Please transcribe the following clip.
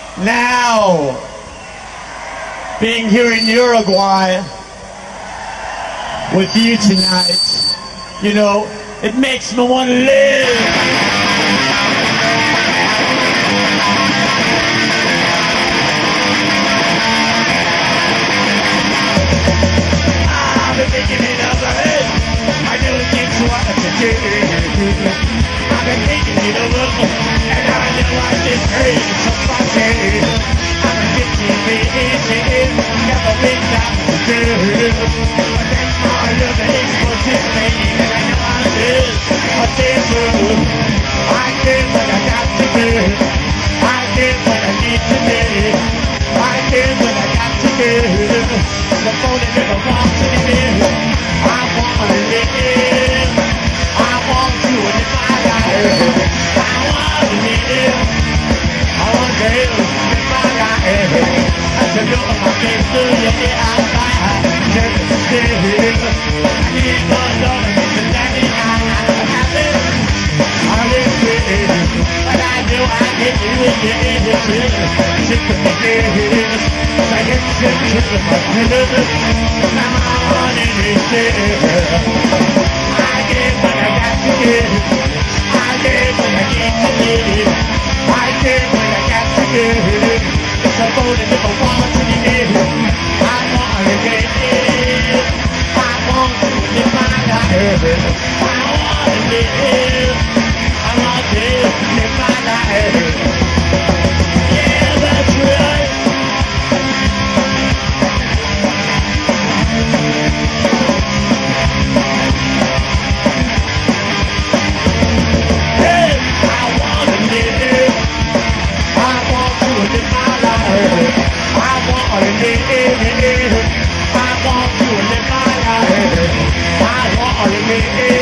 Now, being here in Uruguay with you tonight, you know, it makes me want to live. I've been thinking it over, I know things what to do. I've been thinking it over, and I know I just heard somebody. I'm addicted to it, never been down to do. But then my love is for this thing, and I know I did. I did good. I did what I got to do. I did what I need to do. I did what I got to do. The phone never wants to live. I want to live. I want to live my life. I want to live. I want to live my life. I should look at my face to you. I'm fine. Just live. I need more love than that. I'm happy. I live with it. But I know I get you with it. Sick of the days. I get sick of my pillows. I'm on anything. I get what I got to give. I get what I get to give. I get what I got to give. It's a boat that never wants to live. I want to live. I want to live my life. I want to live. I want to live my life. Yeah, that's right. I want to live my life. I want to live.